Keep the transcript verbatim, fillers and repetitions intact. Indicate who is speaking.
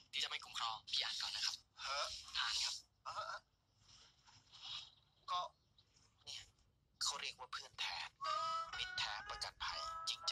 Speaker 1: ที่จะไม่คุ้มครองพี่อ่านก่อนนะครับ
Speaker 2: เฮ้อ
Speaker 1: อ่านครับ
Speaker 2: เออก็เนี่ยเขาเรียกว่าเพื่อนแท้มิตรแท้ประกันภัยจริงใจ